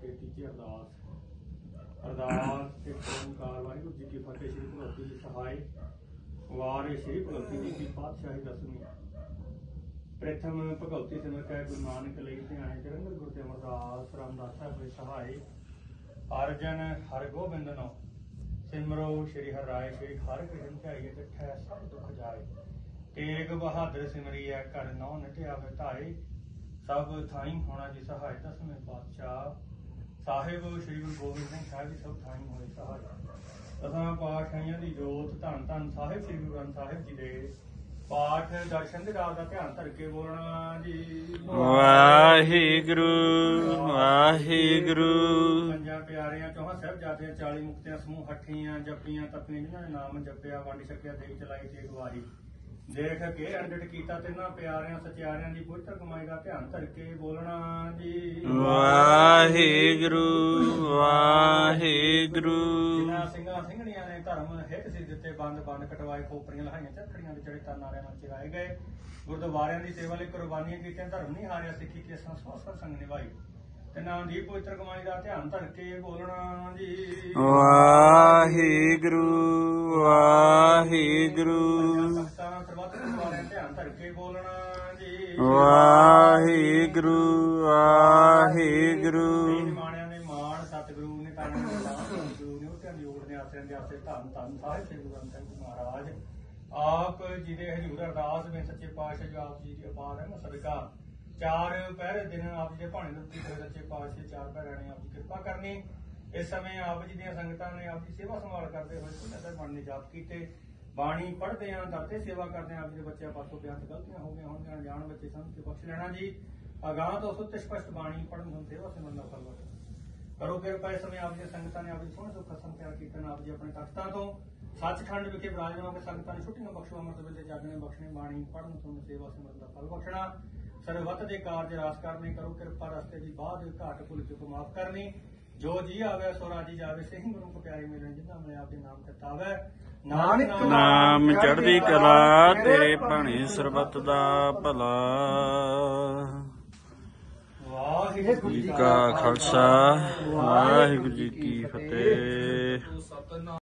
के तीजी अरदास। अरदास एक ओंकार वाहिगुरू जी की फतेह। श्री भगवती जी सहाय वार श्री भगवती जी की पातशाही दसवीं। प्रथम भगवती सिमर कै गुरु नानक लई ध्यान चरण गुरु ते अमरदास रामदास साहिब सहाय। अर्जन हर गोबिंद नो सिमरो श्री हर राय। श्री हर कृष्ण ध्याइए डिठै सब दुख जाए। तेग बहादुर सिमरिया कर नौ नटिया बिताए। सब थाई होना जी सहाय। दसवें पातशाह साहिब श्री गुरु गोबिंद सिंह साहिब जी सब थाई होए सहाय। दसां पातशाहियां दी जोत धन धन साहिब श्री गुरु ग्रंथ साहिब जी दे पाठ दर्शन दे रात दा ध्यान धर के बोलना जी। वाहिगुरु वाहिगुरु। पंजां प्यारियां चौहां साहिबजादियां 40 मुक्तियां समूह हठियां जपियां तपियां जिन्हां ने नाम जपिया वंड छकिया देख चलाई ते गवाही। देख के अंडट कीता तिन्हां प्यारियां सचियारियां दी पवित्र कमाई दा ध्यान धर के बोलना जी। वाहिगुरु वाहिगुरु। जिन्हां ਸਿੰਘਾਂ ਸਿੰਘਣੀਆਂ ने धर्म हित सिर दिते बंद बंद कटवाए खोपड़ियां लहाइयां झखड़ियां दे चढ़े तन नारियां नाल चराए गए। गुरुद्वारियां दी सेवा लई कुर्बानियां कीतियां धर्म नहीं हारिया सिੱਖੀ के संस्वास संग निभाई। तिन्हां दी पवित्र कमाई दा ध्यान धर के बोलना जी। वाहिगुरु वाहिगुरु। ध्यान धर के बोलना जी। वाहिगुरु वाहिगुरु। माणियां ने मान सतगुरु ने ताने ने गुरु ने उठियां दी ओड़ ने आसियां दे आसे धन धन साहिब श्री गुरु ग्रंथ साहिब जी महाराज आप जी दे हजूर अरदास में सच्चे पातशाह जो आप जी की अपार है सदका। चार पहरे दिन आप जी के भाणे लुटी करे सच्चे पातशाह चार पहरे ने आप जी कृपा करनी। इस समय आप जी दी संगतां ने आप जी सेवा संभाल करते हुए नजर मन ने जाप कीते। बाणी पढ़ते हैं दरते सेवा करते हैं। आप जी बच्चे पासों बेअंत गलतियां हो गई होंगे अनजान बच्चे समझ के बख्श लेना जी। अगाह तो सुत स्पष्ट बाणी पढ़न सुन सेवा से मन फल करो कृपा। इस समय आप जी संगतां ने आप जी सोहने सुख खसम प्यार कीर्तन आप जी अपने तख्तां तो सचखंड विखे विराजमान होकर संगतां ने छुट्टियां बख्शो अमृत वेले जागने बख्शने बाणी पढ़न सुन सेवा से मन फल बख्शना। सरबत दे कारज रास करने करो कृपा रस्ते की बाध घाट भुल चुक माफ करनी। जो जी आवे सो राजी जावे सिंह गुरु को प्यारे मिलन जिन्हां में आपके नाम करतावे। नानक नाम चढ़दी कला तेरे भाणे सरबत दा भला। वाहिगुरू जी का खालसा वाहिगुरू जी की फतेह।